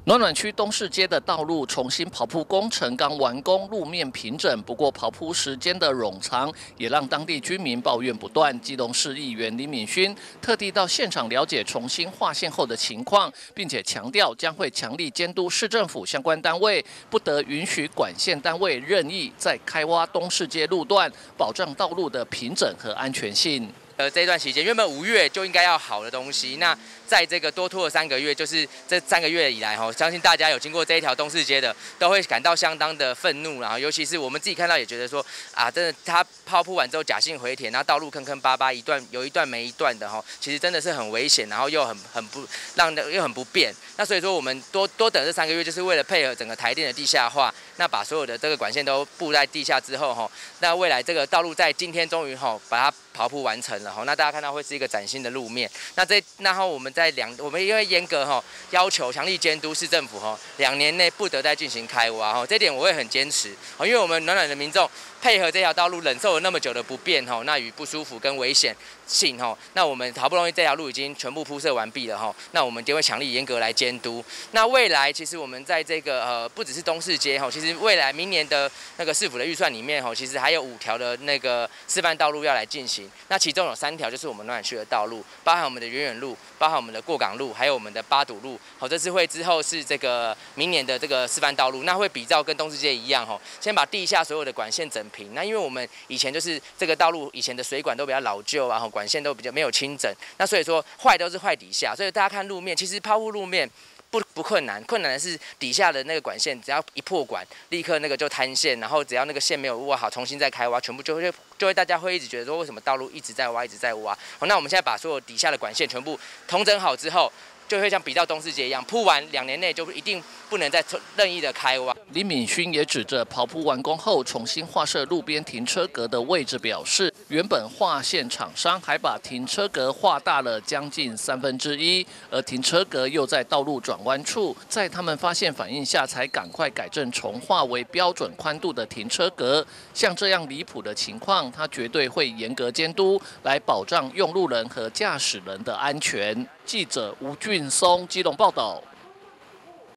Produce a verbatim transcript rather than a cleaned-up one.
暖暖区东势街的道路重新刨铺工程刚完工，路面平整，不过刨铺时间的冗长，也让当地居民抱怨不断。基隆市议员李敏勋特地到现场了解重新划线后的情况，并且强调将会强力监督市政府相关单位，不得允许管线单位任意在开挖东势街路段，保障道路的平整和安全性。 呃，这一段期间，原本五月就应该要好的东西，那在这个多拖了三个月，就是这三个月以来，哈，相信大家有经过这一条东势街的，都会感到相当的愤怒，然后尤其是我们自己看到也觉得说，啊，真的它刨铺完之后假性回填，然后道路坑坑巴巴，一段有一段没一段的哈，其实真的是很危险，然后又很很不让又很不便。那所以说我们多多等这三个月，就是为了配合整个台电的地下化，那把所有的这个管线都布在地下之后，哈，那未来这个道路在今天终于哈把它刨铺完成了。 那大家看到会是一个崭新的路面。那这然后我们在两，我们因为严格哈要求强力监督市政府哈两年内不得再进行开挖哈，这点我会很坚持。因为我们暖暖的民众配合这条道路忍受了那么久的不便哈，那与不舒服跟危险性哈，那我们好不容易这条路已经全部铺设完毕了哈，那我们就会强力严格来监督。那未来其实我们在这个呃不只是东势街哈，其实未来明年的那个市府的预算里面哈，其实还有五条的那个示范道路要来进行，那其中有三条就是我们暖暖区的道路，包含我们的远远路，包含我们的过港路，还有我们的八堵路。好，这次会之后是这个明年的这个示范道路，那会比照跟东势街一样哈，先把地下所有的管线整平。那因为我们以前就是这个道路以前的水管都比较老旧啊，管线都比较没有清整，那所以说坏都是坏底下，所以大家看路面，其实抛物路面。 不不困难，困难的是底下的那个管线，只要一破管，立刻那个就坍陷，然后只要那个线没有挖好，重新再开挖，全部就会就会大家会一直觉得说，为什么道路一直在挖，一直在挖？好，那我们现在把所有底下的管线全部统整好之后。 就会像比照东势街一样，铺完两年内就一定不能再任意的开挖。 李敏勋也指着刨铺完工后重新划设路边停车格的位置表示，原本划线厂商还把停车格画大了将近三分之一，而停车格又在道路转弯处，在他们发现反应下才赶快改正重划为标准宽度的停车格。像这样离谱的情况，他绝对会严格监督，来保障用路人和驾驶人的安全。记者吴俊松基隆报道。